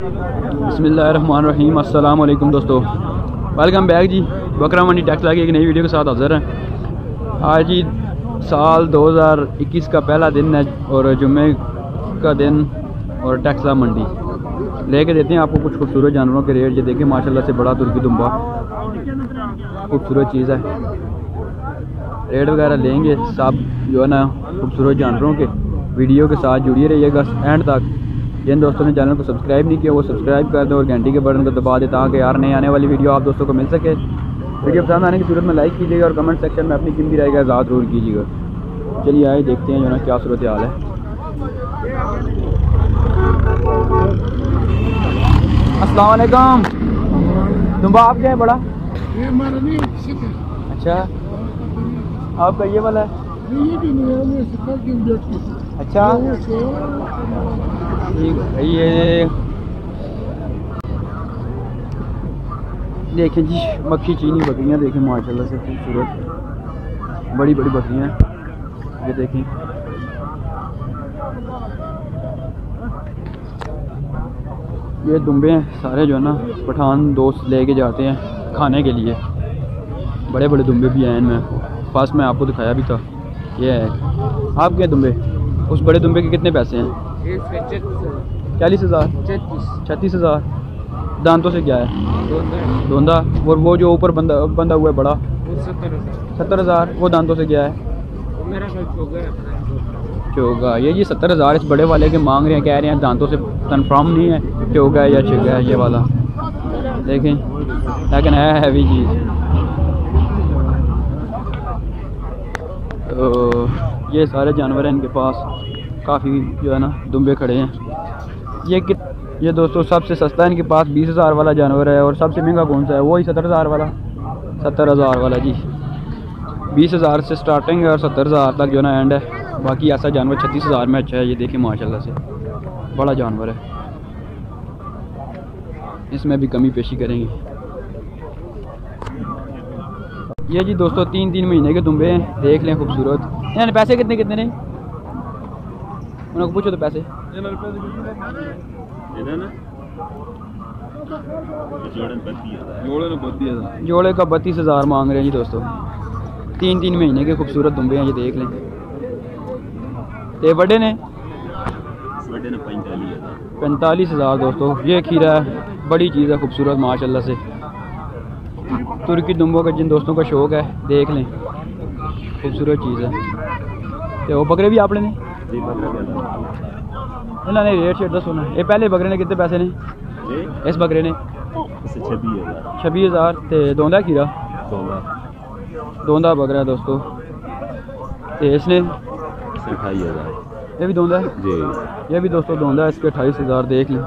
बिस्मिल्लाहिर्रहमानिर्रहीम। अस्सलाम वालेकुम दोस्तों, वेलकम बैक जी। बकरा मंडी टैक्स लाके एक नई वीडियो के साथ हाज़िर हैं। आज ही साल 2021 का पहला दिन है और जुम्मे का दिन और टैक्सला मंडी लेके देते हैं आपको कुछ खूबसूरत जानवरों के रेट। ये देखें माशाल्लाह से बड़ा तुर्की दुम्बा, खूबसूरत चीज़ है। रेट वगैरह लेंगे सब जो है ना खूबसूरत जानवरों के। वीडियो के साथ जुड़िए रहिएगा एंड तक। जिन दोस्तों ने चैनल को सब्सक्राइब नहीं किया वो सब्सक्राइब कर दें और घंटी के बटन को दबा दें ताकि यार नई आने वाली वीडियो आप दोस्तों को मिल सके। वीडियो पसंद आने की सूरत में लाइक कीजिएगा और कमेंट सेक्शन में अपनी कीमती राय का इज़हार जरूर कीजिएगा। चलिए आए देखते हैं जो ना क्या सूरत हाल है। अस्सलाम वालेकुम। दुम्बा आपके है बड़ा? ये हमारा नहीं है। अच्छा, आपका ये वाला है? ये भी नहीं है, मैं सिखा के बैठ। अच्छा ठीक है। ये देखें जी मक्खी चीनी बकरियाँ देखें माशाल्लाह से खूबसूरत बड़ी बड़ी बकरियाँ। ये देखें ये दुम्बे हैं सारे जो है ना पठान दोस्त लेके जाते हैं खाने के लिए। बड़े बड़े दुम्बे भी हैं इनमें, पास में आपको दिखाया भी था। ये है आपके दुम्बे। उस बड़े दुम्बे के कितने पैसे हैं? 40,000 36,000। दांतों से क्या है? धोंदा। और वो जो ऊपर बंदा हुआ है बड़ा 70,000। वो दांतों से क्या है? चोगा। ये 70,000 इस बड़े वाले के मांग रहे हैं, कह रहे हैं दांतों से कंफर्म नहीं है चोगा है या चिगा है ये वाला। देखें लेकिन है हैवी चीज़। तो ये सारे जानवर हैं इनके पास, काफ़ी जो है ना दुम्बे खड़े हैं। ये दोस्तों सबसे सस्ता इनके पास 20,000 वाला जानवर है और सबसे महंगा कौन सा है? वही 70,000 वाला। 70,000 वाला जी। 20,000 से स्टार्टिंग है और 70,000 तक जो ना एंड है। बाकी ऐसा जानवर 36,000 में अच्छा है। ये देखें माशाल्लाह से बड़ा जानवर है, इसमें भी कमी पेशी करेंगे। ये जी दोस्तों 3-3 महीने के दुम्बे हैं, देख लें खूबसूरत। यानी पैसे कितने कितने ने? उनको पूछो तो पैसे। जोड़े का 32,000 मांग रहे हैं जी दोस्तों। 3-3 महीने के खूबसूरत दुम्बे हैं, ये देख लें। ये बड़े ने 45,000 दोस्तों। ये खीरा है, बड़ी चीज़ है खूबसूरत माशाल्लाह से। तुर्की दुम्बों का जिन दोस्तों का शौक़ है देख लें, खूबसूरत चीज़ है। तो वो बकरे भी आपने ने नहीं रेट शेट दसो ना। ये पहले बकरे ने कितने पैसे ने? इस बकरे ने 26,000। तो दोंदा खीरा दोंदा बकरा है दोस्तों। तो इसने 28,000। ये भी दोंदा है जी। ये भी दोस्तों दोंदा है, इसके 28,000 देख लें।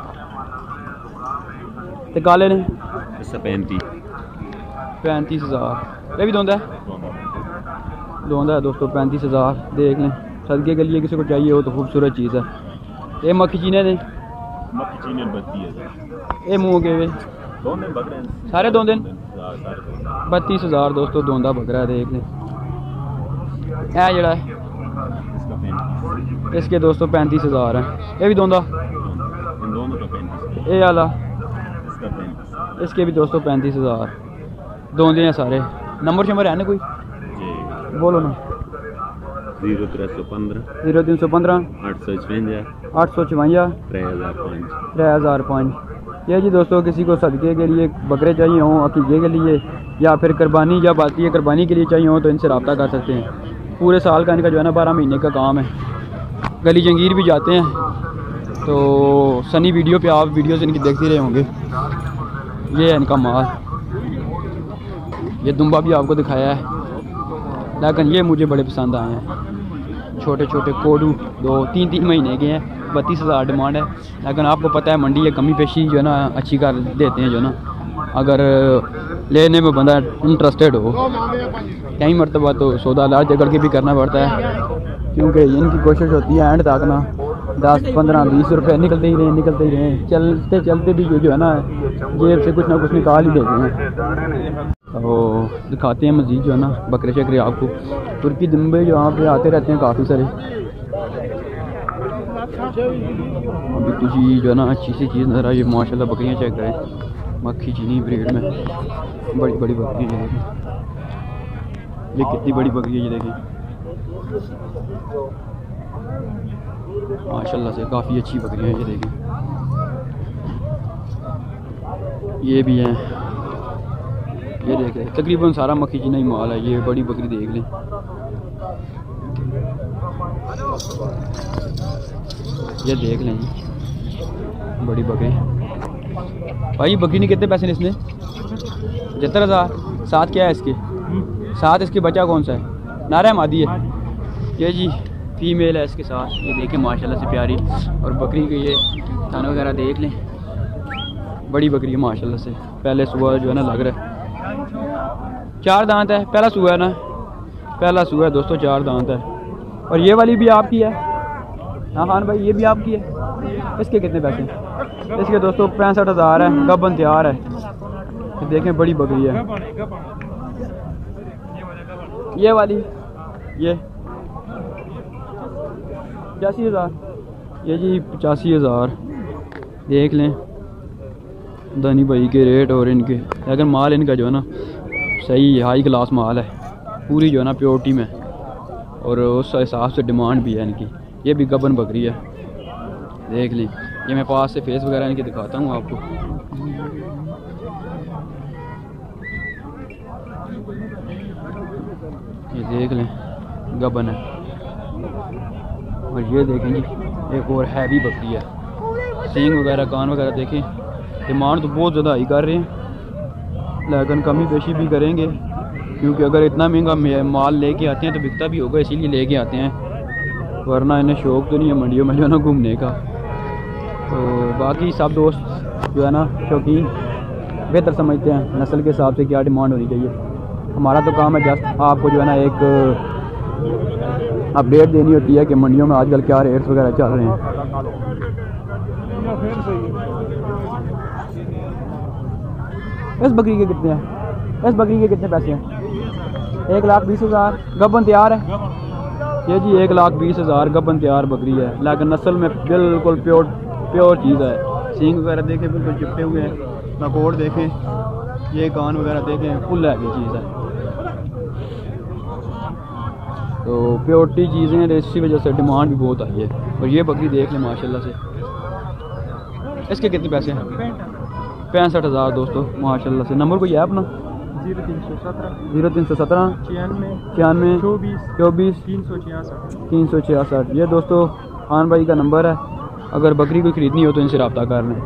तो काले ने 35,000। ये भी दोंदा है दोस्तों 35,000 देख लें। सदके के लिए किसी को चाहिए हो तो खूबसूरत चीज़ है। ये मक्खी चीने ने 32,000। ये मुँह के वे सारे दो दिन 32,000 दोस्तों दोंदा बकरा है देख लें। है जड़ा है इसके दोस्तों 35,000 है। ये भी दोंदा। ये आला इसके भी दोस्तों 35,000 दोंदे हैं सारे। नंबर शंबर है ना कोई? बोलो ना। 0315 855 3005। ये जी दोस्तों किसी को सदके के लिए बकरे चाहिए हों, अकीके के लिए या फिर कुरबानी या बाती कुरबानी के लिए चाहिए हो तो इनसे रब्ता कर सकते हैं। पूरे साल का इनका जो है ना 12 महीने का काम है। गली जंगीर भी जाते हैं तो सनी वीडियो पे आप वीडियोस इनकी देखते रहे होंगे। ये है इनका माल। ये दुम्बा भी आपको दिखाया है लेकिन ये मुझे बड़े पसंद आए हैं। छोटे छोटे कोडू 2-3 महीने के हैं। 32,000 डिमांड है लेकिन आपको पता है मंडी है, कमी पेशी जो है ना अच्छी कर देते हैं जो ना, अगर लेने में बंदा इंटरेस्टेड हो। कई मरतबा तो सौदा लाज जगड़ के भी करना पड़ता है क्योंकि इनकी कोशिश होती है एंड तक ना 10, 15, 20 रुपये निकलते ही रहे। चलते चलते भी जो है ना जेब से कुछ ना कुछ निकाल ही देते हैं। तो दिखाते हैं मज़ीद जो है ना बकरे शकरे आपको। तुर्की दुम्बे जो यहाँ पे आते रहते हैं काफ़ी सारे। अभी कुछ ही जो है ना अच्छी सी चीज़ नज़र आई। माशाल्लाह बकरियाँ चेक करें, मक्खी चीनी ब्रीड में बड़ी बड़ी बकरियाँ। ये देखें, ये कितनी बड़ी बकरी है, ये देखें माशाल्लाह से काफ़ी अच्छी बकरियाँ हैं। ये देखें, ये भी हैं, ये देखें तकरीबन सारा मक्खी चीनी ही माल है। ये बड़ी बकरी देख लें, ये देख लें जी, बड़ी बकरी। भाई बकरी ने कितने पैसे ने इसने? 75,000। साथ क्या है इसके? साथ इसके बच्चा कौन सा है? नारा है, मादी है। ये जी फीमेल है इसके साथ। ये देखें माशाल्लाह से प्यारी। और बकरी के ये खाना वगैरह देख लें, बड़ी बकरी है माशाल्लाह से। पहले सुबह जो है ना लग रहा है 4 दांत है, पहला सुबह है ना, पहला सुबह है दोस्तों, 4 दांत है। और ये वाली भी आपकी है? हाँ खान भाई, ये भी आपकी है। इसके कितने पैसे? इसके दोस्तों 65,000 है, गबन तैयार है। ये देखें बड़ी बकरी है। ये वाली ये 85,000। ये जी 85,000। देख लें दानी भाई के रेट और इनके, अगर माल इनका जो है ना सही हाई क्लास माल है, पूरी जो है ना प्योरिटी में, और उस हिसाब से डिमांड भी है इनकी। ये भी गबन बकरी है, देख लें। ये मैं पास से फेस वगैरह इनके दिखाता हूँ आपको। ये देख लें गबन है। और ये देखें जी एक और हैवी बकरी है, सींग वगैरह कान वगैरह देखें। डिमांड तो बहुत ज़्यादा हाई कर रहे हैं, लेकिन कमी पेशी भी करेंगे, क्योंकि अगर इतना महंगा माल लेके आते हैं तो बिकता भी होगा, इसीलिए लेके आते हैं, वरना इन्हें शौक़ तो नहीं है मंडियों में जो है ना घूमने का। तो बाकी सब दोस्त जो है ना शौकीन बेहतर समझते हैं नस्ल के हिसाब से क्या डिमांड होनी चाहिए। हमारा तो काम है जस्ट आपको जो है ना एक अपडेट देनी होती है कि मंडियों में आजकल क्या रेट्स वगैरह चल रहे हैं। इस बकरी के कितने हैं? इस बकरी के कितने पैसे हैं? 1,20,000। गबन तैयार है। ये जी 1,20,000 गबन तैयार बकरी है, लेकिन नस्ल में बिल्कुल प्योर चीज़ है। सींग वगैरह देखें बिल्कुल चिपटे हुए हैं, नकोड़ देखें, ये कान वगैरह देखें, फुल हैवी चीज़ है। तो प्योरिटी चीज़ें हैं, इसी वजह से डिमांड भी बहुत आई है। और ये बकरी देख लें माशाल्लाह से। इसके कितने पैसे हैं? 65,000 दोस्तों माशाल्लाह से। नंबर कोई है अपना? 0317 96 24 366। ये दोस्तों खान भाई का नंबर है, अगर बकरी कोई ख़रीदनी हो तो इनसे रब्ता कर लें।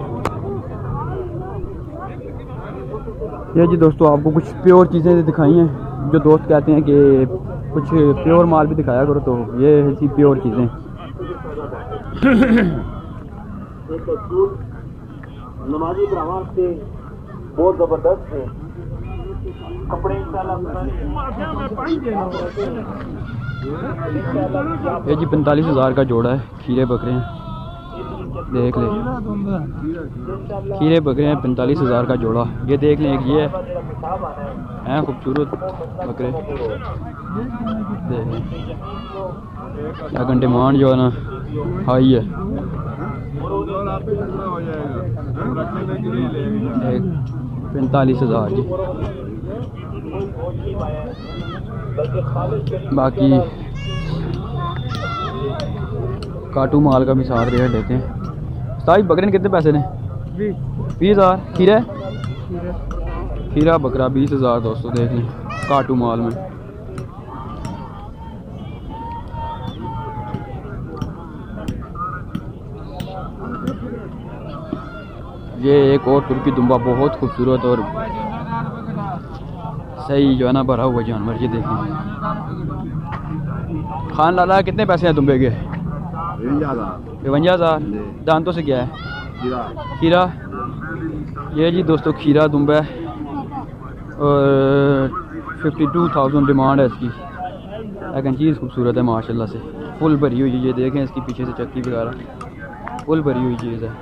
ये जी दोस्तों आपको कुछ प्योर चीज़ें दिखाई हैं, जो दोस्त कहते हैं कि कुछ प्योर माल भी दिखाया करो, तो ये ऐसी प्योर चीज़ें। नमाजी ब्राह्मण से बहुत ज़बरदस्त है कपड़े। ये जी 45,000 का जोड़ा है। खीरे बकरे हैं, देख लें, खीरे बकरे हैं 45,000 का जोड़ा। ये देख लें, एक ये है खूबसूरत बकरे, देख लें। लेकिन डिमांड जो है ना हाई है। 45,000 जी। बाकी काटू माल का भी साथ रेट लेते हैं। सारी बकरे कितने पैसे ने? 20,000। खीरा खीरा बकरा 20,000 दोस्तों, देख लें काटू माल में। ये एक और तुर्की दुम्बा, बहुत खूबसूरत और सही जो है ना भरा हुआ जानवर। ये देखें खान लाला कितने पैसे हैं दुम्बे के? 52,000। दांतों से क्या है? खीरा। ये जी दोस्तों खीरा दुम्बा है, और 52,000 डिमांड है इसकी, लेकिन चीज़ खूबसूरत है माशाल्लाह से, फुल भरी हुई। ये देखें इसकी पीछे से चक्की वगैरह फुल भरी हुई चीज़ है,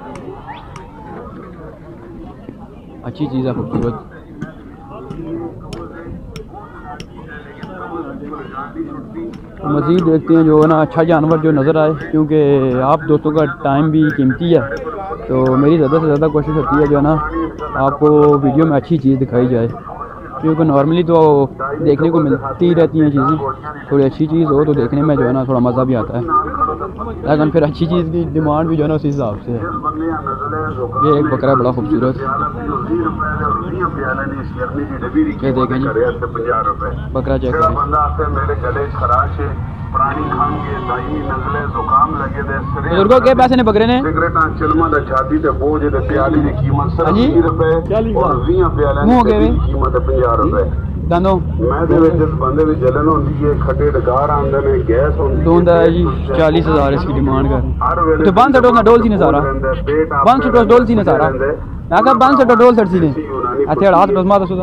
अच्छी चीज़ है, खूबसूरत। मज़ीद देखते हैं जो है ना अच्छा जानवर जो नज़र आए, क्योंकि आप दोस्तों का टाइम भी कीमती है, तो मेरी ज़्यादा से ज़्यादा कोशिश होती है जो है ना आपको वीडियो में अच्छी चीज़ दिखाई जाए, क्योंकि नॉर्मली तो देखने को मिलती रहती हैं चीज़ें, थोड़ी अच्छी चीज़ हो तो देखने में जो है ना थोड़ा मज़ा भी आता है, लेकिन फिर अच्छी चीज़ की डिमांड भी जो है ना उसी हिसाब से है। ये एक बकरा बड़ा खूबसूरत, ये देखें जी बकरा चेक करें। बुजुर्गों के पैसे ने बकरे ने मुँह हो गए दानों दूंद है जी 40,000 इसकी डिमांड कर। तो बंद सटो ना डोल सी ने सारा बंद सटो डोल सी ने सारा मैं कहा बंद सटो डोल सट सी ने अच्छा हाथ डोसमा तो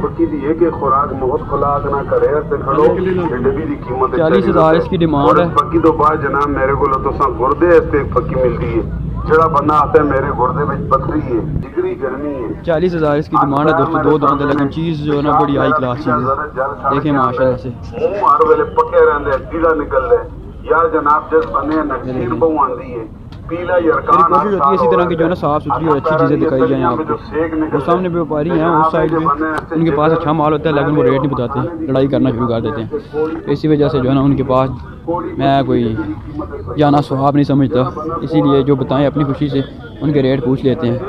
40,000 इसकी डिमांड है। तो बाद जनाब मेरे को तो गुर्दे पक्की मिलती है, जड़ा बंदा आता है मेरे गुर्दे में पथरी है, जिगरी गर्मी है। 40,000 इसकी डिमांड है दोस्तों, दो दांत, लेकिन चीज़ जो है ना बड़ी हाई क्लास चीज़ है। देखें माशाल्लाह से मुंह हर वेले पके रहंदे, कीड़ा निकल रहे यार जनाब, जिस बंदे नसीर बहु आंदी है पीला यरकान कोशिश होती है इसी तरह की जो है ना साफ़ सुथरी और अच्छी चीज़ें दिखाई जाएँ आपको। वो सामने व्यापारी हैं उस साइड पे, उनके पास अच्छा माल होता है लेकिन वो रेट नहीं बताते, लड़ाई करना शुरू कर देते हैं, तो इसी वजह से जो है ना उनके पास मैं कोई जाना स्वाब नहीं समझता, इसीलिए जो बताएं अपनी खुशी से उनके रेट पूछ लेते हैं।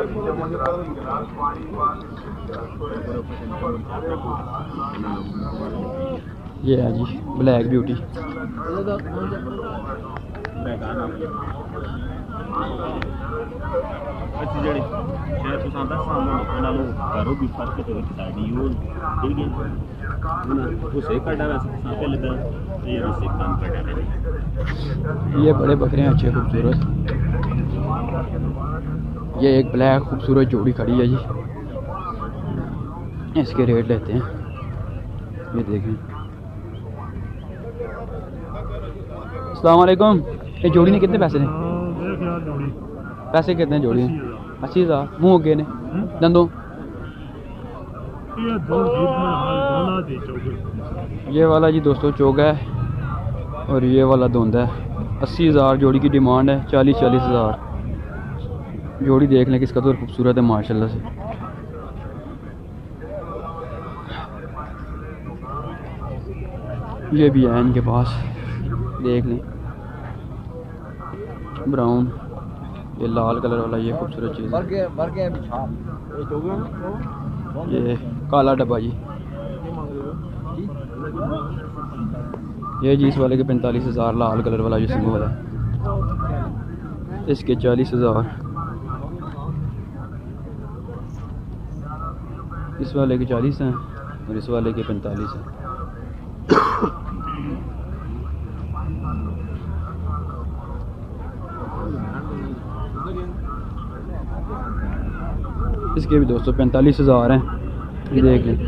ये है जी ब्लैक ब्यूटी, ये बड़े बकरे हैं अच्छे खूबसूरत। ये एक ब्लैक खूबसूरत जोड़ी खड़ी है जी, इसके रेट लेते हैं। ये देखें अस्सलाम वालेकुम, ये जोड़ी ने कितने पैसे ने? पैसे कितने जोड़ी ने? 80,000। मुँह गए ने दंदों ये वाला जी दोस्तों चोगा है और ये वाला धुंधा है। 80,000 जोड़ी की डिमांड है, 40,000 जोड़ी। देख लें किस कदर खूबसूरत है माशाल्लाह से। ये भी है इनके पास, देख लें ब्राउन, ये लाल कलर वाला, ये खूबसूरत चीज़ है। ये काला डब्बा जी, ये जी इस वाले के 45,000, लाल कलर वाला जो सिंगल है इसके 40,000, इस वाले के 40 हैं और इस वाले के 45 हैं। इसके भी दोस्तों 45,000 हैं, ये देख लें।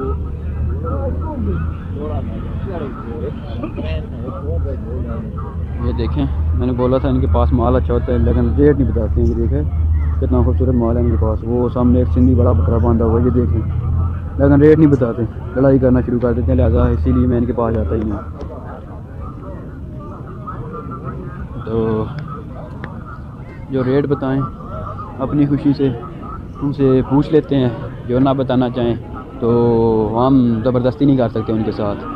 ये देखें मैंने बोला था इनके पास माल अच्छा होता है लेकिन रेट नहीं बताते हैं। ये देखें कितना खूबसूरत माल है इनके पास। वो सामने एक सिंधी बड़ा बकरा बांधा हुआ, ये देखें, लेकिन रेट नहीं बताते, लड़ाई करना शुरू कर देते हैं, लिहाजा इसीलिए मैं इनके पास जाता ही नहीं। तो जो रेट बताएं अपनी खुशी से उनसे पूछ लेते हैं, जो ना बताना चाहें तो हम ज़बरदस्ती नहीं कर सकते उनके साथ।